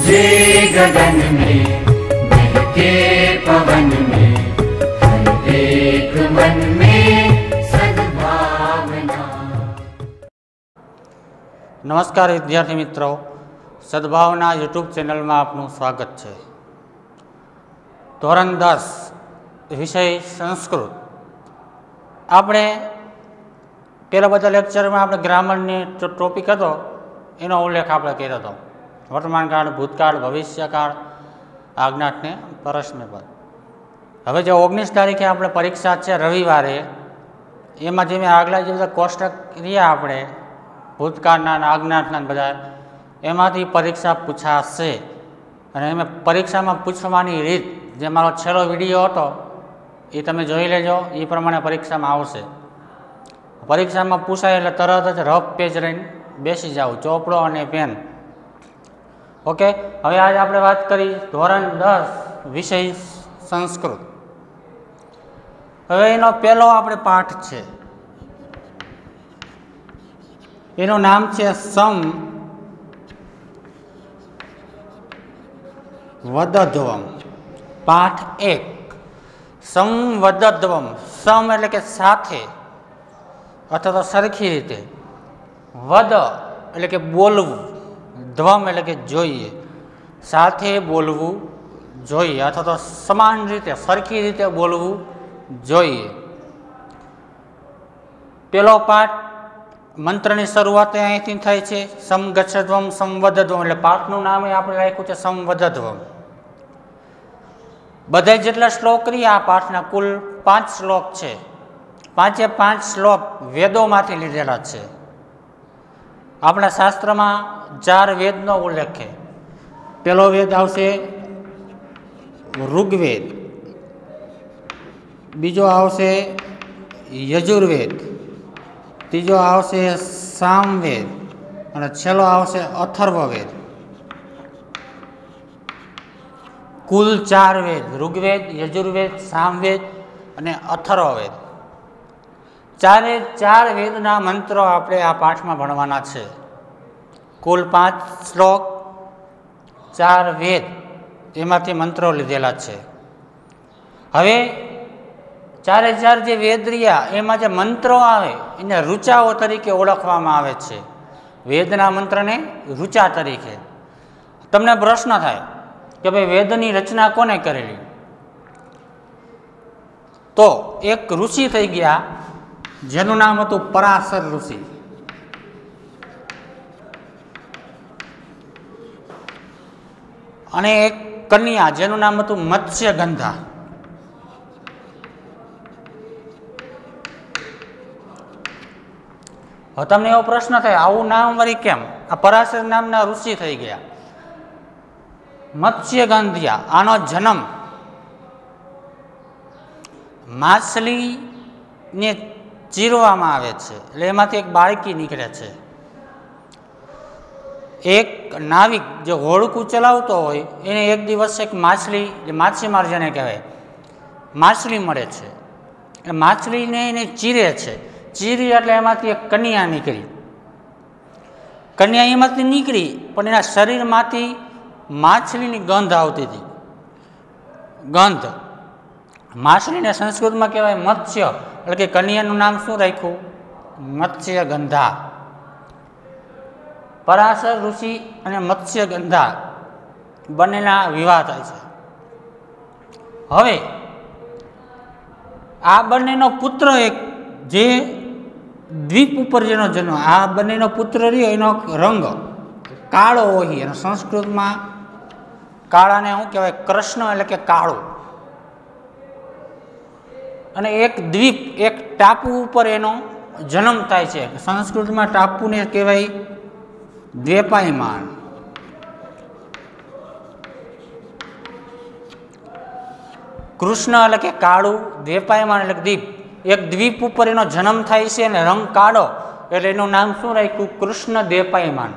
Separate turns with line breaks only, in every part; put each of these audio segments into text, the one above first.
गूंजे गगन में, बहके पवन में, हर एक मन में सद्भावना।
नमस्कार विद्यार्थी मित्रों, सद्भावना यूट्यूब चैनल में आपનું स्वागत है। ધોરણ 10 વિષય સંસ્કૃત। આપણે પહેલા બધા લેક્ચરમાં આપણે ગ્રામરની जो ટોપિક હતો એનો ઉલ્લેખ આપણે કર્યો હતો। વર્તમાનકાળ, ભૂતકાળ, ભવિષ્યકાળ, આજ્ઞાત ને પરસ્મૈપદ। હવે જે 19 તારીખે આપણે પરીક્ષા છે રવિવારે, એમાં જે મેં આગલા જે બધા કોષ્ટક રહ્યા આપણે ભૂતકાળના આજ્ઞાતના બધા, એમાંથી પરીક્ષા પૂછાશે। અને એમાં પરીક્ષામાં પૂછવાની રીત જે મારો છેલ્લો વિડીયો હતો એ તમે જોઈ લેજો, એ પ્રમાણે પરીક્ષામાં આવશે। પરીક્ષામાં પૂછાય એટલે તરત જ રફ પેજ લઈને બેસી જાવ, ચોપડો અને પેન। ઓકે, હવે આજે આપણે વાત કરી ધોરણ 10 વિષય સંસ્કૃત। હવે એનો પહેલો આપણે પાઠ છે, એનું નામ છે સંવદધ્વમ। પાઠ 1 સંવદધ્વમ। સમ એટલે કે સાથે અથવા તો સરખી રીતે, વદ એટલે કે બોલવું, ધ્વમ એટલે કે જોઈએ, સાથે બોલવું જોઈએ અથવા તો સમાન રીતે સરખી રીતે બોલવું જોઈએ। પેલો પાઠ મંત્રની શરૂઆત અહીંથી થાય છે, સમગચ્છધ્વમ સંવદધ્વમ, એટલે પાઠનું નામ આપણે રાખ્યું છે સંવદધ્વમ। બધા જેટલા શ્લોક રહ્યા આ પાઠના કુલ 5 શ્લોક છે। 5 શ્લોક વેદોમાંથી લીધેલા છે। આપણા શાસ્ત્રમાં 4 વેદનો ઉલ્લેખ છે। પેલો વેદ આવશે ઋગ્વેદ, બીજો આવશે યજુર્વેદ, ત્રીજો આવશે સામવેદ અને છેલ્લો આવશે અથર્વવેદ। કુલ 4 વેદ, ઋગ્વેદ, યજુર્વેદ, સામવેદ અને અથર્વવેદ। 4 વેદના મંત્રો આપણે આ પાઠમાં ભણવાના છે। કુલ 5 શ્લોક, 4 વેદ, એમાંથી મંત્રો લીધેલા છે। હવે 4 જે વેદ રહ્યા એમાં જે મંત્રો આવે એને ઋચાઓ તરીકે ઓળખવામાં આવે છે। વેદના મંત્રને ઋચા તરીકે। તમને પ્રશ્ન થાય કે ભાઈ વેદની રચના કોને કરેલી? તો એક ઋષિ થઈ ગયા જેનું નામ હતું પરાશર ઋષિ, અને એક કન્યા જેનું નામ હતું મત્સ્યગંધા। હવે તમને એવો પ્રશ્ન થાય આવું નામ વળી કેમ? આ પરાશર નામના ઋષિ થઈ ગયા, મત્સ્યગંધ્યા, આનો જન્મ માછલીને ચીરવામાં આવે છે એટલે એમાંથી એક બાળકી નીકળે છે। એક નાવિક જે હોડકું ચલાવતો હોય એને એક દિવસ એક માછલી, જે માછીમાર જેને કહેવાય, માછલી મળે છે। એટલે માછલીને એને ચીરે છે, ચીરી એટલે એમાંથી એક કન્યા નીકળી। કન્યા એમાંથી નીકળી પણ એના શરીરમાંથી માછલીની ગંધ આવતી હતી। ગંધ, માછલીને સંસ્કૃતમાં કહેવાય મત્સ્ય, એટલે કે કન્યાનું નામ શું રાખ્યું? મત્સ્યગંધા। પરાશર ઋષિ અને મત્સ્યગંધા બંનેના વિવાહ થાય છે। હવે આ બંનેનો પુત્ર એક જે દ્વીપ ઉપર જેનો જન્મ, આ બંનેનો પુત્ર રહ્યો એનો રંગ કાળો હોય, અને સંસ્કૃતમાં કાળાને શું કહેવાય? કૃષ્ણ એટલે કે કાળું। અને એક દ્વીપ, એક ટાપુ ઉપર એનો જન્મ થાય છે। સંસ્કૃતમાં ટાપુને કહેવાય દ્વૈપાયમાન। કૃષ્ણ એટલે કે કાળું, દ્વૈપાયમાન એટલે દ્વીપ, એક દ્વીપ ઉપર એનો જન્મ થાય છે અને રંગ કાળો એટલે એનું નામ શું રાખ્યું? કૃષ્ણ દ્વૈપાયમાન।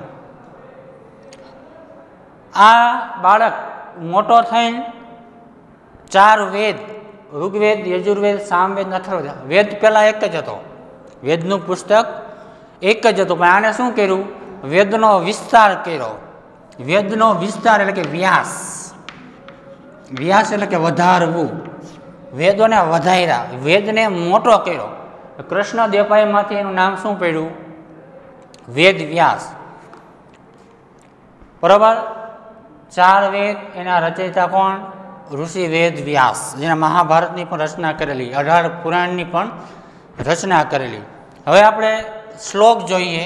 આ બાળક મોટો થઈને 4 વેદ, ઋગ્વેદ, યજુર્વેદ, સામવેદ, અથર્વવેદ, વેદ પહેલાં એક જ હતો, વેદનું પુસ્તક એક જ હતું, પણ આને શું કર્યું? વેદનો વિસ્તાર કર્યો વેદનો વિસ્તાર એટલે કે વ્યાસ, વ્યાસ એટલે કે વધારવું, વેદોને વધાર્યા, વેદને મોટો કર્યો. કૃષ્ણ દેપાઈમાંથી એનું નામ શું પડ્યું? વેદ વ્યાસ. બરાબર. 4 વેદ એના રચયિતા કોણ? ઋષિ વેદ વ્યાસ, જેના મહાભારતની પણ રચના કરેલી, 18 પુરાણની પણ રચના કરેલી. હવે આપણે શ્લોક જોઈએ.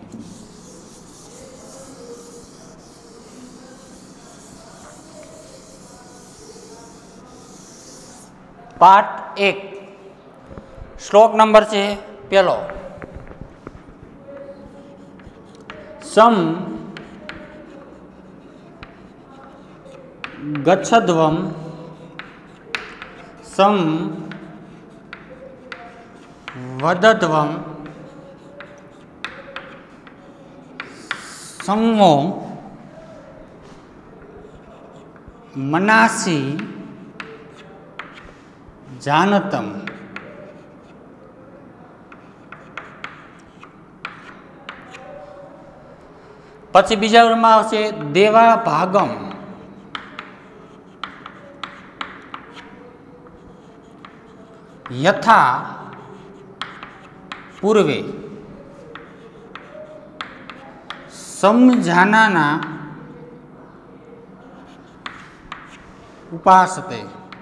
પાઠ 1, શ્લોક નંબર છે 1. સમ ગચ્છદ્વમ સમ વદદ્વમ સંવો મનાસી જાનતમ. પછી બીજા વર્ગમાં આવશે દેવા ભાગમ યથા પૂર્વે સમજાનાના ઉપાસતે.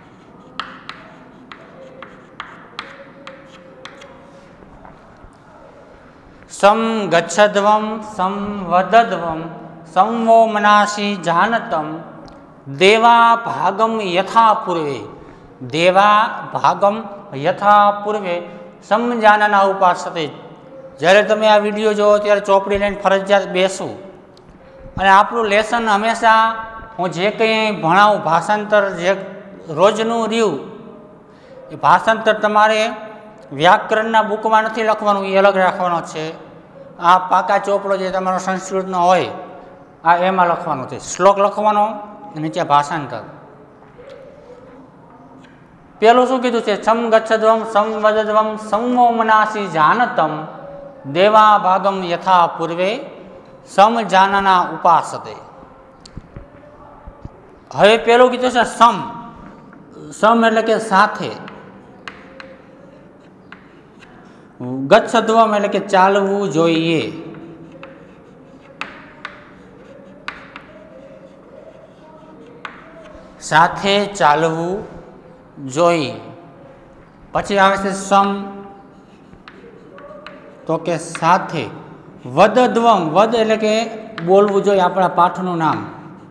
સમ ગચ્છદ્વમ સમ વદદ્વમ સંવો મનાસી જાનતમ દેવા ભાગમ યથા પૂર્વે. દેવા ભાગમ યથા પૂર્વે સમજાનાના ઉપાસતે. જ્યારે તમે આ વિડીયો જોવો ત્યારે ચોપડી લઈને ફરજિયાત બેસવું. અને આપણું લેસન હંમેશા હું જે કંઈ ભણાવું ભાષાંતર જે રોજનું રહ્યું એ ભાષાંતર તમારે વ્યાકરણના બુકમાં નથી લખવાનું, એ અલગ રાખવાનો છે. આ પાકા ચોપડો જે તમારો સંસ્કૃતનો હોય આ એમાં લખવાનું છે. શ્લોક લખવાનો, નીચે ભાષાંતર. પેલું શું કીધું છે? સમ ગચ્છદ્વમ સમ વદદ્વમ સંવો મનાસી જાનતમ દેવા ભાગમ યથા પૂર્વે સમ જાનના ઉપાસતે. હવે પેલું કીધું છે સમ. સમ એટલે કે સાથે. ગચ્છદ્વમ એટલે કે ચાલવું જોઈએ. સાથે ચાલવું જોઈએ. પછી આવે છે સમ, તો કે સાથે. વદદ્વમ, વદ એટલે કે બોલવું જોઈએ, આપણા પાઠનું નામ.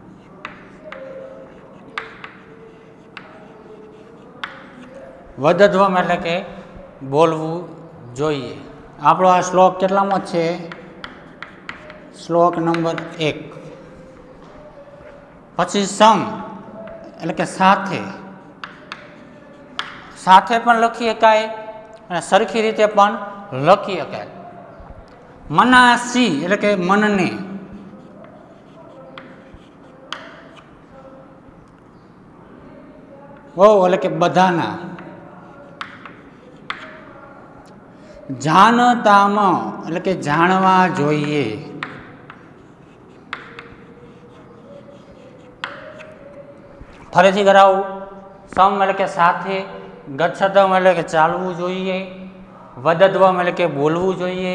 વદદ્વમ એટલે કે બોલવું જોઈએ. આપણો આ શ્લોક કેટલામો છે? શ્લોક નંબર 1. પછી સમ એટલે કે સાથે. સાથે પણ લખી શકાય અને સરખી રીતે પણ લખી શકાય. મનાસી એટલે કે મનને. ઓ એટલે કે બધાના. જાનતામ એટલે કે જાણવા જોઈએ. ફરીથી કરાવું. સમ એટલે કે સાથે, ગચ્છદ્વમ એટલે કે ચાલવું જોઈએ, વદદ્વમ એટલે કે બોલવું જોઈએ,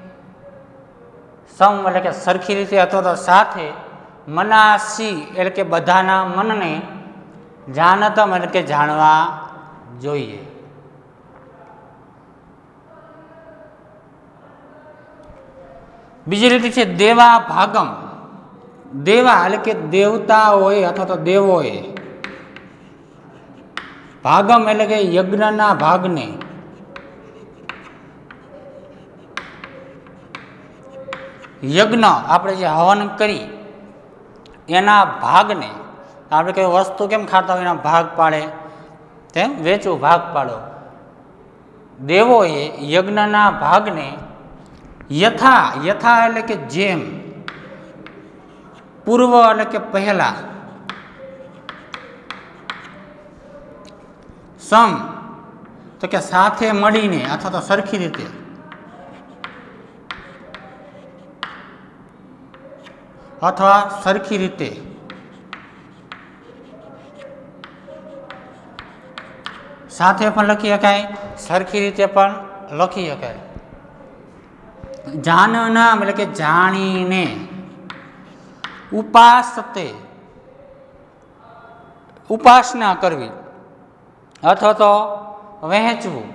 સમ એટલે કે સરખી રીતે અથવા તો સાથે, મનાસી એટલે કે બધાના મનને, જાનતમ એટલે કે જાણવા જોઈએ. બીજી રીતે છે દેવા ભાગમ. દેવા એટલે કે દેવતાઓએ અથવા તો દેવોએ. ભાગમ એટલે કે યજ્ઞના ભાગને. યજ્ઞ આપણે જે હવન કરી એના ભાગને. આપણે કોઈ વસ્તુ કેમ ખાતા હોય એના ભાગ પાડે તેમ વેચવું, ભાગ પાડો. દેવોએ યજ્ઞના ભાગને યથા, યથા એટલે કે જેમ, પૂર્વ એટલે કે પહેલા, સમ તો કે સાથે મળીને અથવા તો સરખી રીતે, અથવા સરખી રીતે સાથે પણ લખી શકાય, સરખી રીતે પણ લખી શકાય. જાનના એટલે કે જાણીને, ઉપાસતે ઉપાસના કરવી અથવા તો વહેંચવું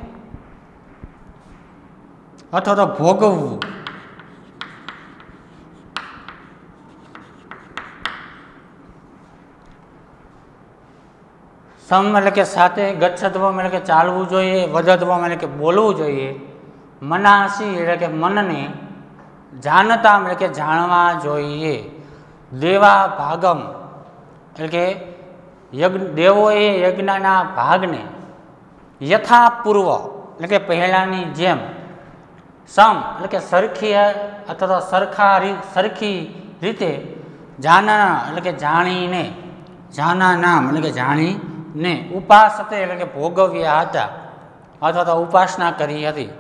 અથવા તો ભોગવવું. સમ એટલે કે સાથે, ગચ્છત્વમ એટલે કે ચાલવું જોઈએ, વદત્વમ એટલે કે બોલવું જોઈએ, મનાસી એટલે કે મનને, જાનતા એટલે કે જાણવા જોઈએ, દેવા ભાગમ એટલે કે દેવોએ યજ્ઞના ભાગને યથાપૂર્વ એટલે કે પહેલાંની જેમ, સમ એટલે કે સરખી અથવા તો સરખી રીતે, જાના એટલે કે જાણીને, જાના નામ એટલે કે જાણીને, ઉપાસતે એટલે કે ભોગવ્યા હતા અથવા તો ઉપાસના કરી હતી.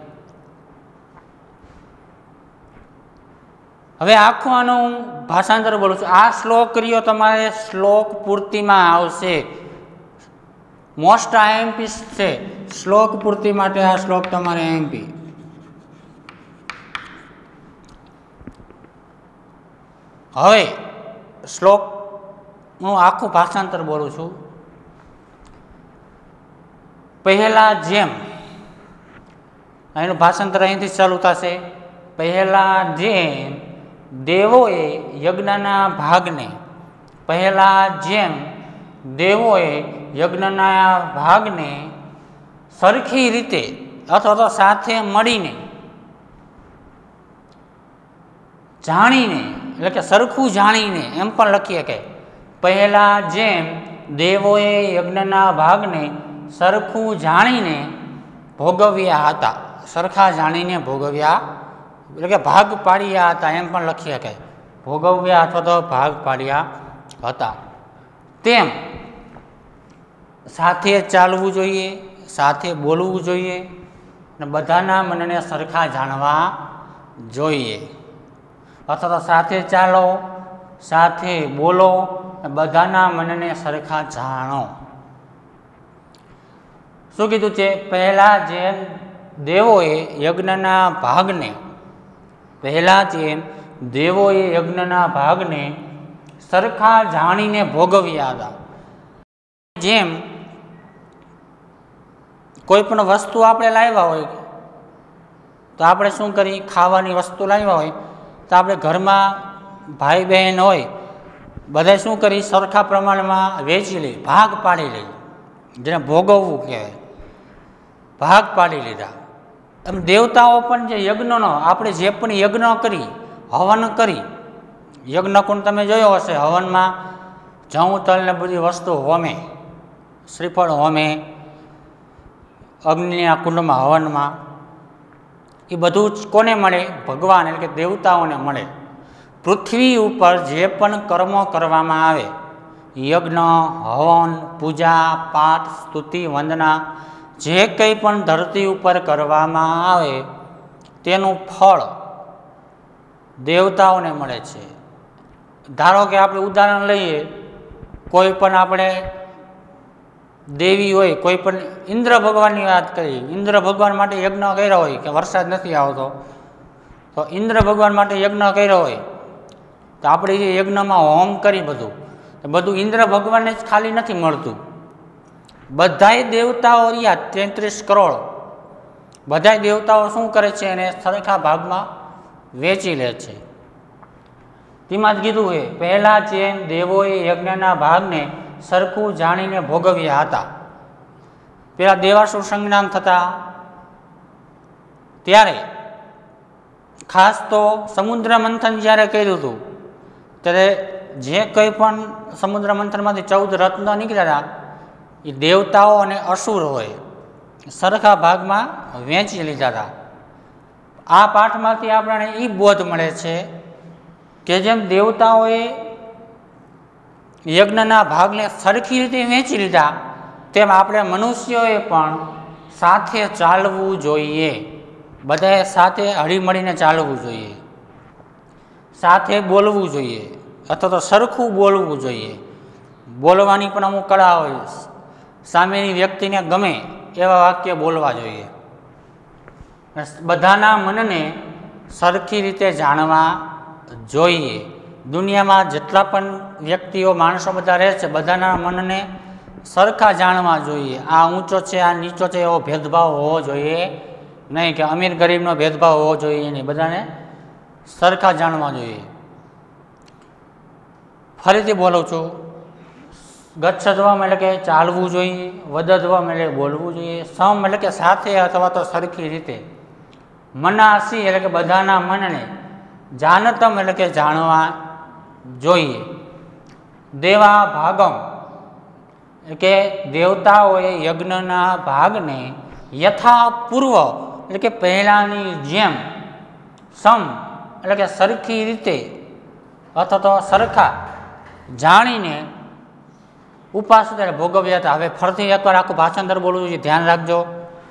હવે આખું આનું હું ભાષાંતર બોલું છું. આ શ્લોક કર્યો તમારે શ્લોક પૂર્તિમાં આવશે. મોસ્ટ આઈએમપી છે શ્લોક પૂર્તિ માટે. આ શ્લોક તમારે આઈએમપી. હવે શ્લોક હું આખું ભાષાંતર બોલું છું. પહેલા જેમ, એનું ભાષાંતર અહીંથી ચાલુ થશે. પહેલા જેમ દેવોએ યજ્ઞના ભાગને, પહેલા જેમ દેવોએ યજ્ઞના ભાગને સરખી રીતે અથવા તો સાથે મળીને, જાણીને એટલે કે સરખું જાણીને એમ પણ લખી શકાય. પહેલા જેમ દેવોએ યજ્ઞના ભાગને સરખું જાણીને ભોગવ્યા હતા, સરખા જાણીને ભોગવ્યા એટલે કે ભાગ પાડ્યા હતા એમ પણ લખી શકાય. ભોગવ્યા અથવા તો ભાગ પાડ્યા હતા. તેમ સાથે ચાલવું જોઈએ, સાથે બોલવું જોઈએ અને બધાના મનને સરખા જાણવા જોઈએ. અથવા તો સાથે ચાલો, સાથે બોલો, બધાના મનને સરખા જાણો. શું કીધું છે? પહેલા જેમ દેવોએ યજ્ઞના ભાગને, પહેલા જેમ દેવોએ યજ્ઞના ભાગને સરખા જાણીને ભોગવ્યા હતા. જેમ કોઈ પણ વસ્તુ આપણે લાવ્યા હોય તો આપણે શું કરીએ? ખાવાની વસ્તુ લાવ્યા હોય તો આપણે ઘરમાં ભાઈ બહેન હોય બધા શું કરી? સરખા પ્રમાણમાં વેચી લઈએ, ભાગ પાડી લઈએ, જેને ભોગવવું કહેવાય. ભાગ પાડી લીધા. એમ દેવતાઓ પણ જે યજ્ઞનો, આપણે જે પણ યજ્ઞ કરી, હવન કરી, યજ્ઞ કુંડ તમે જોયો હશે, હવનમાં જવું તલ ને બધી વસ્તુ હોમે, શ્રીફળ હોમે, અગ્નિના કુંડમાં હવનમાં, એ બધું જ કોને મળે? ભગવાન એટલે કે દેવતાઓને મળે. પૃથ્વી ઉપર જે પણ કર્મો કરવામાં આવે, યજ્ઞ, હવન, પૂજા, પાઠ, સ્તુતિ, વંદના, જે કંઈ પણ ધરતી ઉપર કરવામાં આવે તેનું ફળ દેવતાઓને મળે છે. ધારો કે આપણે ઉદાહરણ લઈએ, કોઈ પણ આપણે દેવી હોય, કોઈ પણ ઇન્દ્ર ભગવાનની વાત કરીએ, ઇન્દ્ર ભગવાન માટે યજ્ઞ કર્યો હોય કે વરસાદ નથી આવતો, તો ઇન્દ્ર ભગવાન માટે યજ્ઞ કર્યો હોય તો આપણે જે યજ્ઞમાં હોમ કરી બધું ઇન્દ્ર ભગવાનને જ ખાલી નથી મળતું. બધાય દેવતાઓ રહ્યા 33 કરોડ, બધાય દેવતાઓ શું કરે છે? એને સરખા ભાગમાં વેચી લે છે. તેમાં જ કીધું છે, પહેલા જેમ દેવોએ યજ્ઞના ભાગને સરખું જાણીને ભોગવ્યા હતા. પેલા દેવાસુર સંજ્ઞાન થતા ત્યારે ખાસ તો સમુદ્ર મંથન જ્યારે કર્યું હતું ત્યારે જે કંઈ પણ સમુદ્ર મંથનમાંથી 14 રત્ન નીકળ્યા એ દેવતાઓ અને અસુર હોય સરખા ભાગમાં વહેંચી લીધા હતા. આ પાઠમાંથી આપણને એ બોધ મળે છે કે જેમ દેવતાઓએ યજ્ઞના ભાગને સરખી રીતે વહેંચી લીધા, તેમ આપણે મનુષ્યોએ પણ સાથે ચાલવું જોઈએ. બધાએ સાથે હળીમળીને ચાલવું જોઈએ, સાથે બોલવું જોઈએ, અથવા તો સરખું બોલવું જોઈએ. બોલવાની પણ અમુક કળા હોય. સામેની વ્યક્તિને ગમે એવા વાક્ય બોલવા જોઈએ. બધાના મનને સરખી રીતે જાણવા જોઈએ. દુનિયામાં જેટલા પણ વ્યક્તિઓ માણસો બધા રહે છે, બધાના મનને સરખા જાણવા જોઈએ. આ ઊંચો છે, આ નીચો છે એવો ભેદભાવ હોવો જોઈએ નહીં, કે અમીર ગરીબનો ભેદભાવ હોવો જોઈએ નહીં. બધાને સરખા જાણવા જોઈએ. ફરીથી બોલું છું, ગચ્છધ્વમ એટલે કે ચાલવું જોઈએ, વદધ્વમ એટલે બોલવું જોઈએ, સમ એટલે કે સાથે અથવા તો સરખી રીતે, મનાસી એટલે કે બધાના મનને, જાનતમ એટલે કે જાણવા જોઈએ, દેવા ભાગમ એટલે કે દેવતાઓએ યજ્ઞના ભાગને યથાપૂર્વ એટલે કે પહેલાંની જેમ, સમ એટલે કે સરખી રીતે અથવા તો સરખા જાણીને ઉપાસ ભોગવ્યા હતા. હવે ફરીથી એકવાર આખું ભાષાંતર બોલવું જોઈએ, ધ્યાન રાખજો.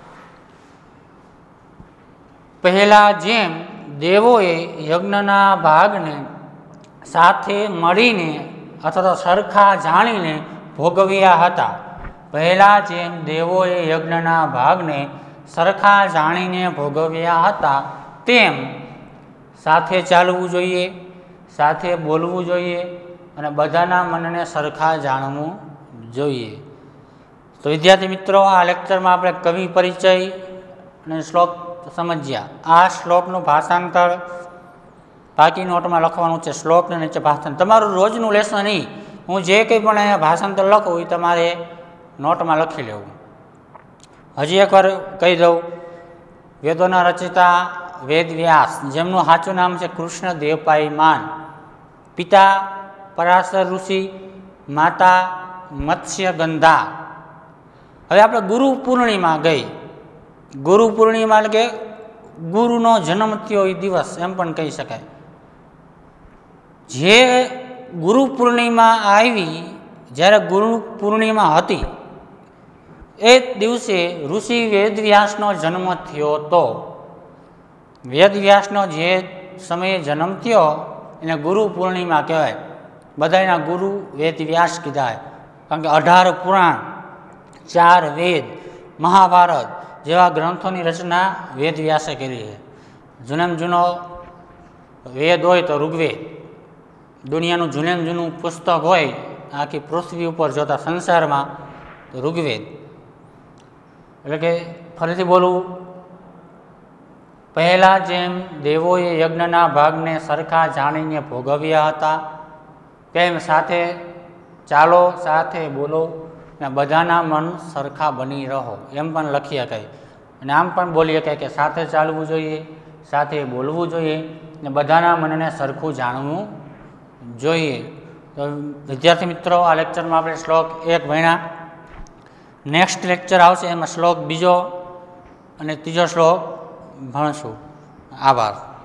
પહેલા જેમ દેવોએ યજ્ઞના ભાગને સાથે મળીને અથવા તો સરખા જાણીને ભોગવ્યા હતા. પહેલા જેમ દેવોએ યજ્ઞના ભાગને સરખા જાણીને ભોગવ્યા હતા, તેમ સાથે ચાલવું જોઈએ, સાથે બોલવું જોઈએ અને બધાના મનને સરખા જાણવું જોઈએ. તો વિદ્યાર્થી મિત્રો, આ લેક્ચરમાં આપણે કવિ પરિચય અને શ્લોક સમજ્યા. આ શ્લોકનું ભાષાંતર બાકી નોટમાં લખવાનું છે. શ્લોકને નીચે ભાષાંતર તમારું રોજનું લેસન નહીં, હું જે કંઈ પણ અહીંયા ભાષાંતર લખું એ તમારે નોટમાં લખી લેવું. હજી એકવાર કહી દઉં, વેદોના રચિતા વેદ વ્યાસ, જેમનું સાચું નામ છે કૃષ્ણદેવપાયમાન, પિતા પરાશર ઋષિ, માતા મત્સ્ય ગંધા. હવે આપણે ગુરુ પૂર્ણિમા ગઈ. ગુરુ પૂર્ણિમા એટલે કે ગુરુનો જન્મ થયો એ દિવસ એમ પણ કહી શકાય. જે ગુરુ પૂર્ણિમા આવી, જ્યારે ગુરુ પૂર્ણિમા હતી એ દિવસે ઋષિ વેદવ્યાસનો જન્મ થયો હતો. વેદવ્યાસનો જે સમયે જન્મ થયો એને ગુરુ પૂર્ણિમા કહેવાય. બધાના ગુરુ વેદવ્યાસ કીધા, કારણ કે 18 પુરાણ, 4 વેદ, મહાભારત જેવા ગ્રંથોની રચના વેદવ્યાસે કરી છે. જૂનામાં જૂનો વેદ હોય તો ઋગ્વેદ, દુનિયાનું જૂનામાં જૂનું પુસ્તક હોય આખી પૃથ્વી ઉપર જોતા સંસારમાં તો ઋગ્વેદ. એટલે કે ફરીથી બોલવું, પહેલાં જેમ દેવોએ યજ્ઞના ભાગને સરખા જાણીને ભોગવ્યા હતા, તેમ સાથે ચાલો, સાથે બોલો અને બધાના મન સરખા બની રહો, એમ પણ લખી શકાય. અને આમ પણ બોલી શકાય કે સાથે ચાલવું જોઈએ, સાથે બોલવું જોઈએ અને બધાના મનને સરખું જાણવું જોઈએ. તો વિદ્યાર્થી મિત્રો, આ લેક્ચરમાં આપણે શ્લોક 1 ભણ્યા. નેક્સ્ટ લેક્ચર આવશે એમાં શ્લોક 2 અને 3 શ્લોક ભણશું. આભાર.